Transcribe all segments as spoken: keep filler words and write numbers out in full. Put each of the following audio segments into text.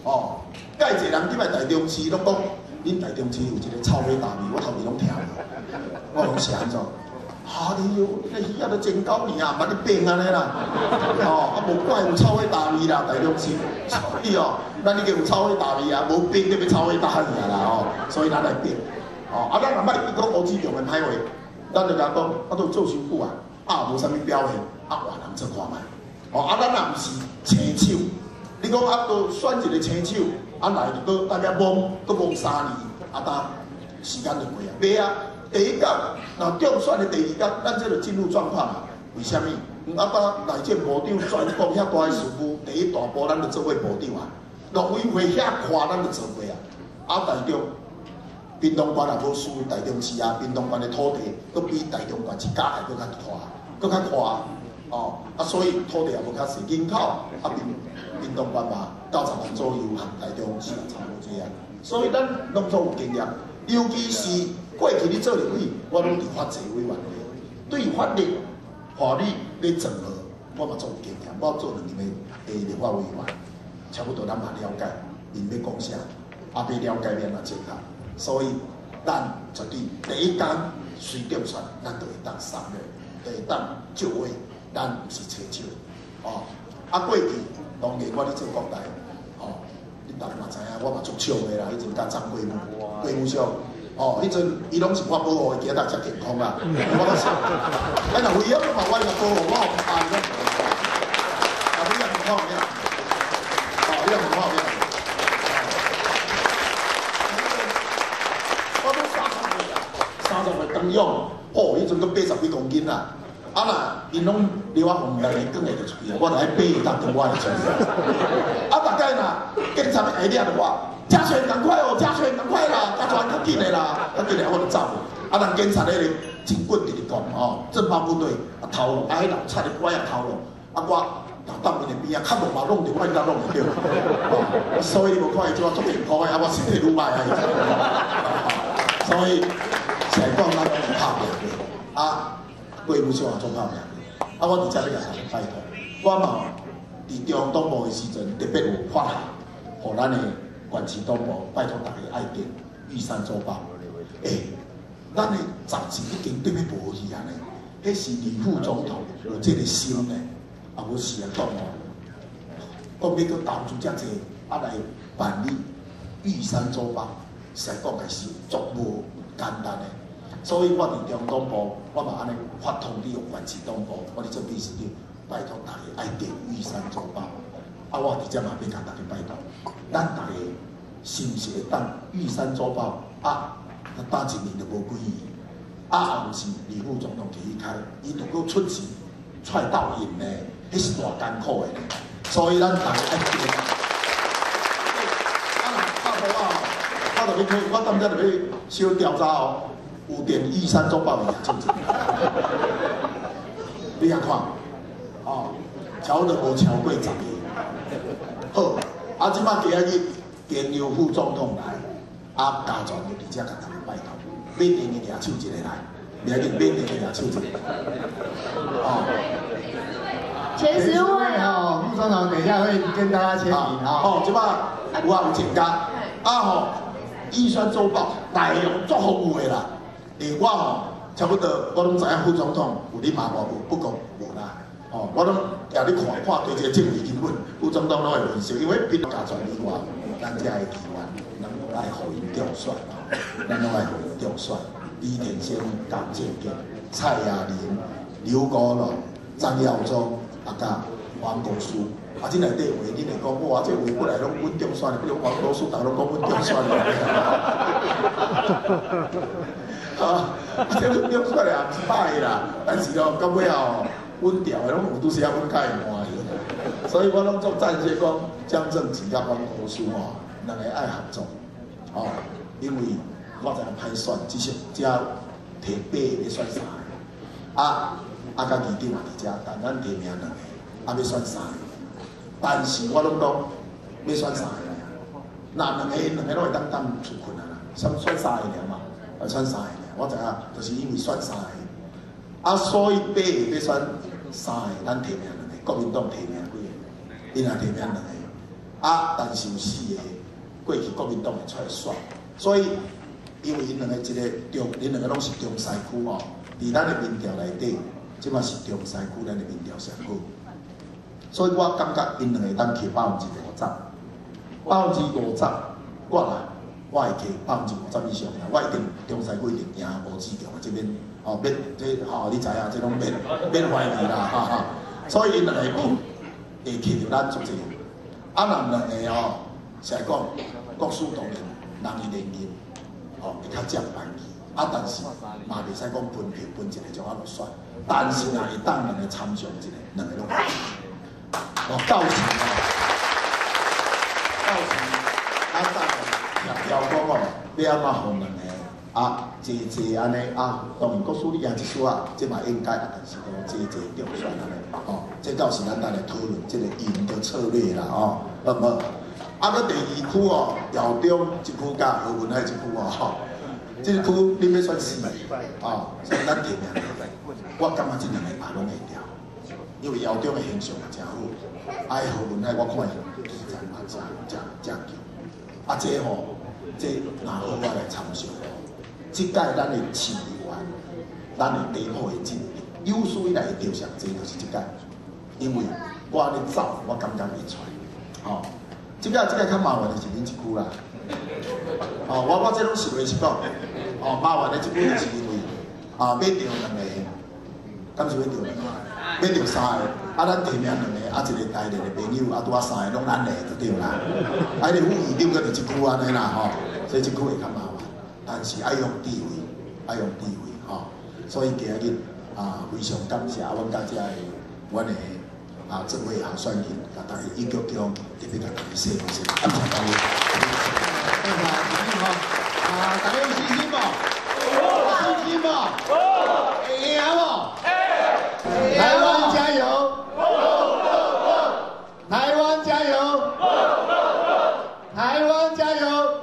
哦，介侪人入来台中市拢讲，恁台中市有一个臭尾大味，我头前拢听过，我拢是安怎？啊，你有那鱼仔都真高年啊，捌你变安尼啦，哦，啊无怪有臭尾大味啦，台中市，所以哦，咱已经有臭尾大味啊，无变就要臭尾大味啊啦哦，所以咱来变，哦，啊咱若捌你讲乌子中的歹话，咱就甲讲，啊都做修复啊，啊无啥物表现，啊换人做看卖，哦，啊咱若毋是青手，你讲啊都选一个青手，啊来就搁大家摸，搁摸三年，啊当时间就过啊，袂啊。第一届，那中选的第二届，咱这就进入状况啊。为什么？啊，当内政部长全国遐大的事务，第一大步咱就做过部长啊。陆委会遐宽，咱就做过啊。啊，台中屏东县也无输台中市啊，屏东县的土地，佫比台中县一家还佫较宽，佫较宽哦。啊，所以土地也无较实，人口啊，屏屏东县嘛九十万左右，含台中市差不多这样。所以咱拢总有经验，尤其是。过去你做立委，我拢伫法制委员会，对法律、法律咧整合，我嘛做有经验。我做两年的立法委员，差不多咱嘛了解，因要讲啥，啊，要了解面嘛正确。所以咱绝对第一天随中选，咱就会当上的，就会当就位，咱毋是青手哦。啊，过去当然我咧做国台，哦，你大家嘛知影，我嘛足笑的啦，迄阵甲张贵母，贵母笑。哦，迄阵伊拢是我保护的，其他才健康啦。我讲啥？哎，若为了嘛，我来保护，我有爱咯。啊，你也唔好咩？哦，你也唔好咩？我都三十岁啦，三十岁当勇，哦，迄阵都八十几公斤啦。啊啦，因拢留我红两年更会就出去，我就爱爬当跟我来出去。啊，大概呐，警察会抓着我。嘉泉，赶快哦！嘉泉，赶快啦！嘉泉，较紧的啦，较紧的，我就走。啊，人警察咧警棍直直讲哦，政法部队啊头路，啊迄人插咧拐啊头路，啊我头当面的边啊，较无嘛弄着，我应该弄唔着。所以你无看伊做我足健康的，啊我身体愈歹啊。所以成讲咱拢拍拼过，啊，贵妇小也做拍拼过。啊，我伫遮咧甲大家拜托，我嘛伫中东部的时阵，特别有发函，互咱的。县市党部拜托大家爱见玉山周报。诶、欸，咱的杂志已经对要无去啊呢。迄是李副总统有这个心呢，啊，无是啊党哦，讲要去投资遮济，啊来办理玉山周报，实在讲也是足无简单的。所以我伫中党部，我嘛安尼发通知县市党部，我伫做秘书长，拜托大家爱见玉山周报。啊，我伫遮嘛要甲大家拜托，咱大家是毋是会当玉山周报啊？打一年就无几亿，啊，后是李副总统去开，伊如果出钱踹倒赢呢，迄是偌艰苦的呢。所以咱大家爱记。啊，拍无啊，我就要去，我当遮就要小调查哦，有电玉山周报的也出钱。你遐看，哦，超都无超过十个。好，啊，即摆今仔日经由副总统来，啊，家全就伫遮甲大家拜托，缅甸的举手一个来，缅甸缅甸的举手一个。哦， 前十位哦，副总统等一下会跟大家签名啊。 哦，即摆有啊有请假，啊吼，玉山周报内容足丰富的啦，诶，我吼差不多我拢知影副总统有咧骂我无，不过无啦。哦，我拢也咧看看对这个政治新闻，副总统拢会分析，因为别家全以外，咱遮的议员，咱拢爱互因中选啊，咱拢爱互因中选。李田先、江建建、蔡雅玲、刘国龙、张耀忠，啊甲黄国书，啊这内底话，恁会讲哇，这话本来拢阮中选的，比如黄国书，大家拢讲阮中选的。啊，这阮中选的也毋是歹啦，但是哦，到尾哦。阮调的拢有拄时啊，阮较会欢喜，所以我拢做赞谢讲江正吉甲黄国书哦，两个爱合作哦，因为我知影歹选，只是只摕八个要选三个，啊啊甲二长嘛伫遮，但咱提名两个，啊要选三个，但是我拢讲要选三个，那两个两个拢会当当出困难啦，选选三个尔嘛，啊选三个尔，我知影就是因为选三个。啊，所以八个要选三个，咱提名两个，国民党提名几个，因也提名两个， 啊，但是有四个过去国民党会出来选，所以因为因两个一个中，因两个拢是中西区吼，伫咱的民调内底，即嘛是中西区咱的民调上好，所以我感觉因两个当摕百分之五十，百分之五十，我啦，我会摕百分之五十以上，我一定中西区一定赢无指强，这边哦免这吼、哦、你知影，这拢免免怀疑啦，哈哈。所以因两个会会摕着咱足济，啊，人两个哦，是来讲国事当然人伊联姻，哦会较正排去，啊，但是嘛袂使讲分票分一个种啊落选，但是若会当两个参详一个，两个拢会。哦，到时哦，到时啊，咱协调讲哦，要安怎互两个啊，坐坐安尼啊，当然国事你赢一输啊，这嘛应该啊，但是讲坐坐中选安尼，哦，这到时咱咱来讨论这个赢的策略啦，哦，好唔好？啊，搁第二区哦，姚中一区甲何文海一区哦，吼，这区你要选四个，哦，所以咱提名，我感觉这两个也拢会调。因为姚中的形象也真好，啊，何文海我看伊基层嘛真真真强，啊，这吼、個，这若好我来参详，即届咱的市议员，咱的地方的进有史以来的着上这就是即届，因为我咧走，我感觉袂出来，吼、哦，即届即届较麻烦的是恁一区啦，哦，我我这拢实话实讲，哦，麻烦的一区就是因为啊，买着两个，敢是买着两个。买着三个，啊，咱提名两个，啊，一个台联的朋友，啊，拄啊三个拢咱的就对啦。啊，迄个副议长搁伫一区安尼啦，吼，所以一区会较麻烦，但是爱用智慧，爱用智慧，吼。所以今日啊，非常感谢阮家遮的阮的啊这位候选人，甲大家一鞠躬，特别甲大家谢谢，感谢大家。谢谢，好，啊，大家有信心无？有信心无？会赢无？台湾加油！台湾加油！台湾加油！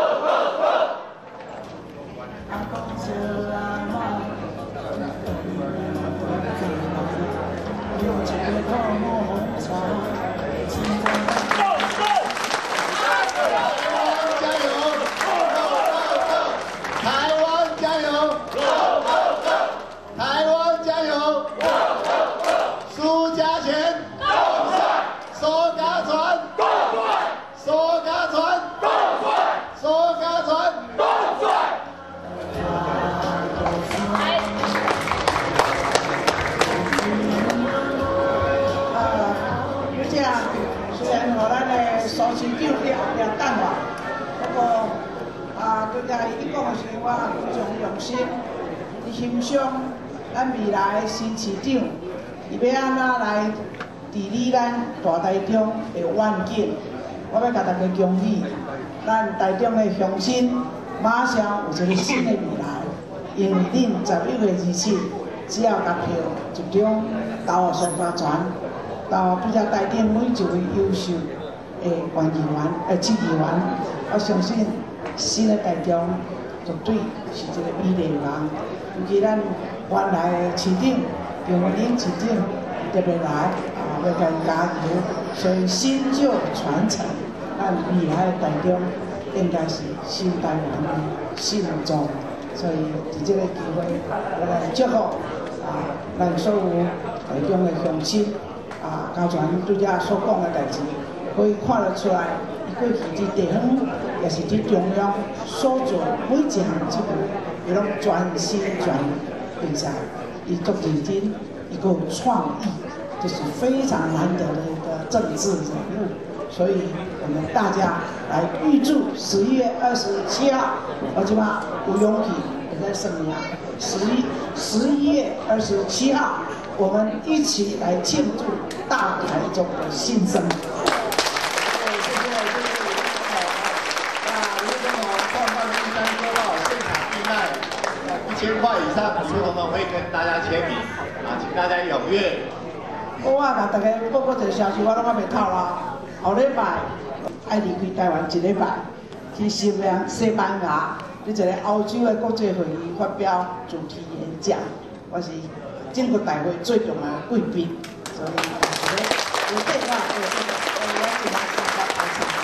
伊讲的是我非常用心，伊欣赏咱未来的新市长，伊要安怎来治理咱大台中的愿景。我要甲大家恭喜，咱台中的乡亲马上有一个新的未来。因为恁十一月二七，只要甲票集中投互苏家全，投比较台中每一位优秀的县议员、诶市议员，我相信。新的台中绝对是一个美丽的人，尤其咱原来的市长平林市长特别来啊，要甲伊加油，所以新旧传承，咱未来的台中应该是新台湾的新庄，所以伫这个机会，我来祝福啊，咱所有台中的乡亲啊，家全对遮所讲的代志，可以看得出来。过去伫地方，也是伫中央所做每一项职务，伊拢专心全意，并且伊足认真，伊够有创意，这是非常难得的一个政治人物。所以我们大家来预祝十一月二十七号，我即马有勇气也在声明啊，十一十一月二十七号，我们一起来庆祝大台中的新生。 一千块以上，女同们会跟大家签名啊，请大家踊跃。 我啊，甲大家报告一个消息，我拢还袂透啦。后礼拜爱离开台湾一礼拜，去西班西班牙，伫一个欧洲的国际会议发表主题演讲。我是整个大会最重要的贵宾，所以一个有电话，有这个，我我请他参加。 来唱。